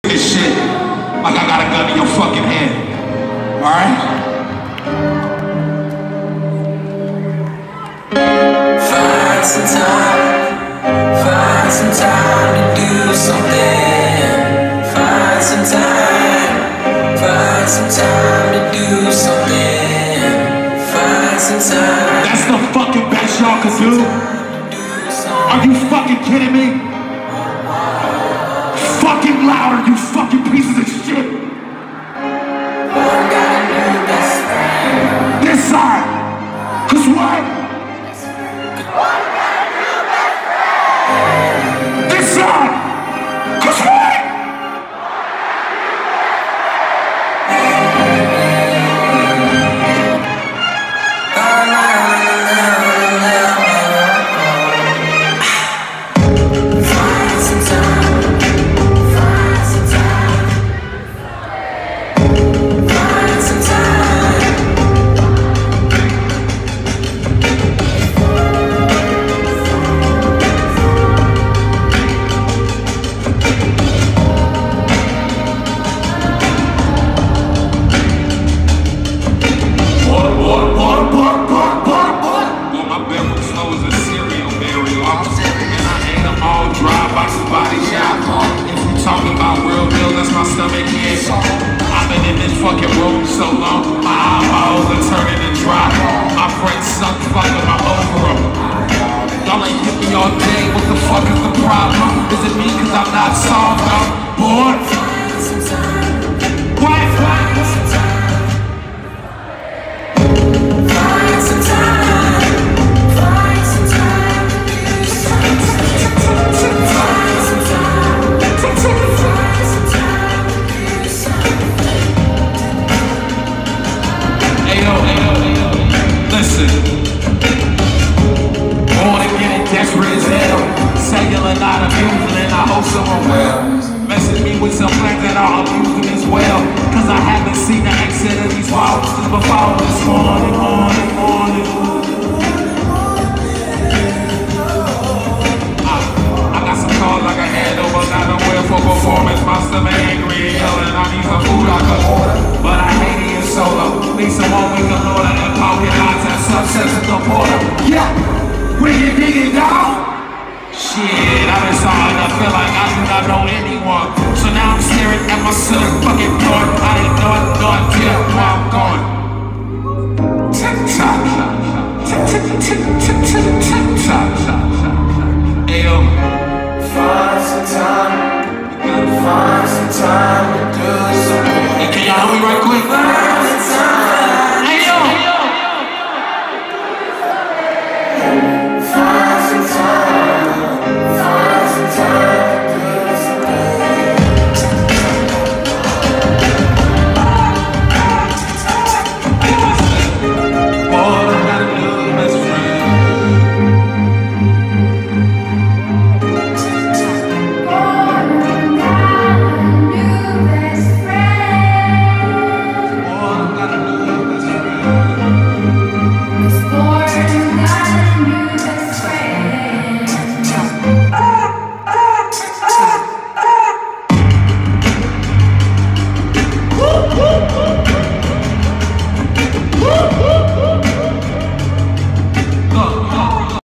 this shit like I got a gun in your fucking head. Alright? Find some time to do something. Find some time to do something. Find some time. That's the fucking best y'all could do? Are you fucking kidding me? Fucking louder, you fucking pieces of shit! This side! Cause what? This side! Cause what? I've been in this fucking room so long, my eyeballs are turning to dry. My friends suck fucking my over them. Y'all ain't hit me all day, what the fuck is the problem? Is it me cause I'm not soft, I'm bored? What? Listen, born and getting desperate as hell. Cellular not abusing and I hope someone will message me with some plans that are abusing as well. Cause I haven't seen the exit of these walls since before this morning. I got some calls like I had over, got nowhere for performance. My stomach angry and yelling, I need some food I could order, but I hate it solo. Need someone we can order and pocket odds and subsets at the border. Yeah, when you dig it down. Shit, I've been starting to feel like I do not know anyone. So now I'm staring at my ceiling fucking door. I